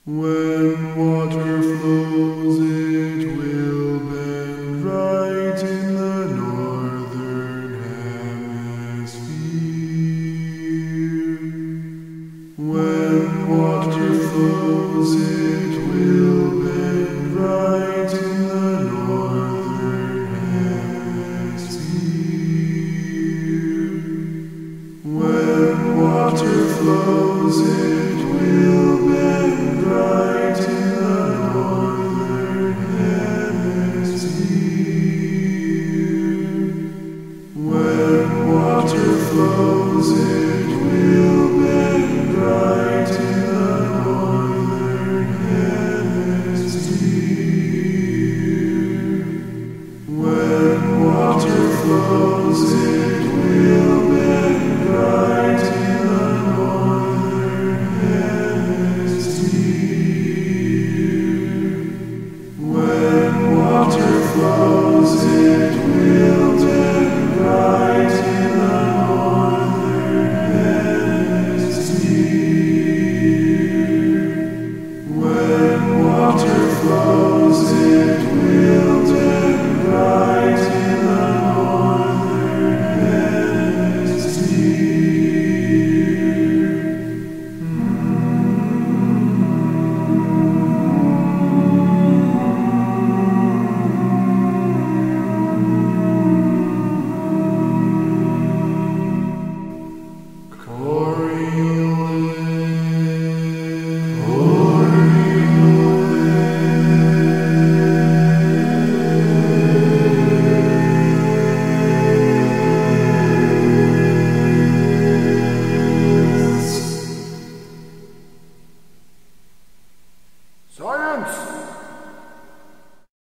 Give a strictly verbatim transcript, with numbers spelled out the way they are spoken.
When water flows, it will bend right in the Northern Hemisphere. When water flows, it will bend right in the Northern Hemisphere. When water flows, it will bend right in the Northern Hemisphere. When water flows, it will bend right in the Northern Hemisphere. When water flows, it will bend right in the Northern Hemisphere. When water flows, it will bend right in the Northern Hemisphere. When water flows, it will bend right in the Northern Silence!